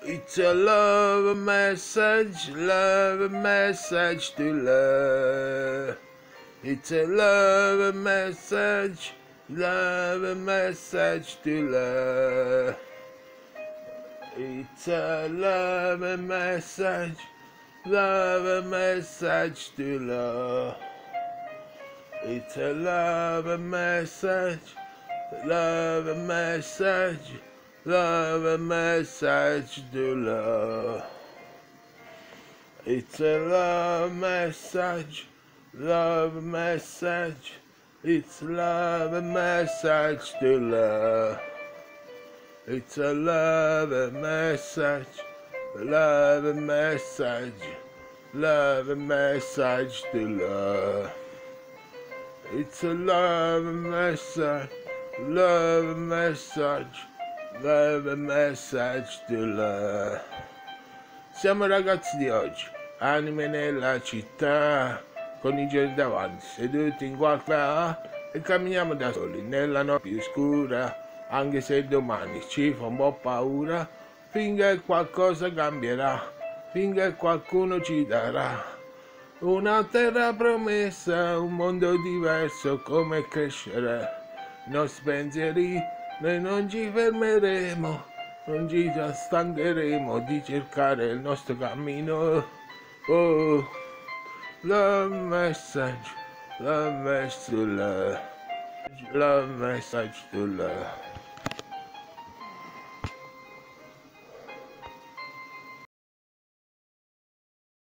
It's a love message to love. It's a love message to love. It's a love message to love. It's a love message to love. It's a love message, it's love message to love. It's a love message to love. It's a love message to love. Siamo ragazzi di oggi, anime nella città, con i giorni davanti, seduti in qualche e camminiamo da soli nella notte più scura, anche se domani ci fa un po' paura, finché qualcosa cambierà, finché qualcuno ci darà una terra promessa, un mondo diverso, come crescere. I nostri pensieri, noi non ci fermeremo, non ci stancheremo di cercare il nostro cammino. Oh, love message to love. Love message to love.